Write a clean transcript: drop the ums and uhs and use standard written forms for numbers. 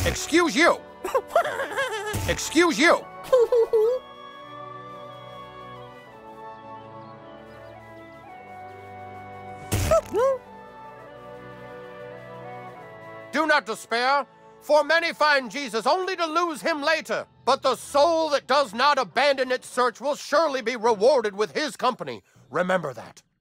Excuse you. Excuse you. Do not despair, for many find Jesus only to lose him later. But the soul that does not abandon its search will surely be rewarded with his company. Remember that.